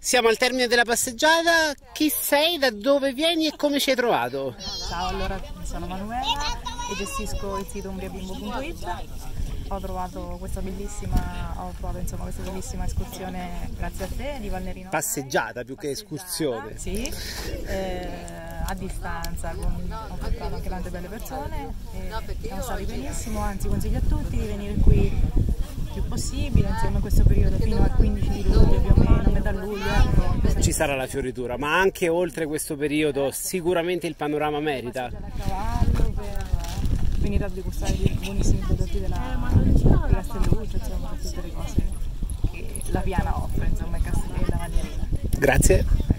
Siamo al termine della passeggiata. Chi sei, da dove vieni e come ci hai trovato? Ciao, allora sono Manuela e gestisco il sito umbriabimbo.it. Ho trovato questa bellissima escursione grazie a te di Valnerino. Passeggiata più che escursione. Sì, a distanza, ho incontrato anche tante belle persone e siamo stati benissimo, anzi consiglio a tutti di venire qui il più possibile, insomma in questo periodo fino al 15 di luglio più o meno, metà luglio. Ci sarà la fioritura, ma anche oltre questo periodo sicuramente il panorama merita. A cavallo per venire a degustare i buonissimi prodotti della Castelluccio, insomma tutte le cose che la Piana offre, insomma in Castelluccio e la Valnerina. Grazie.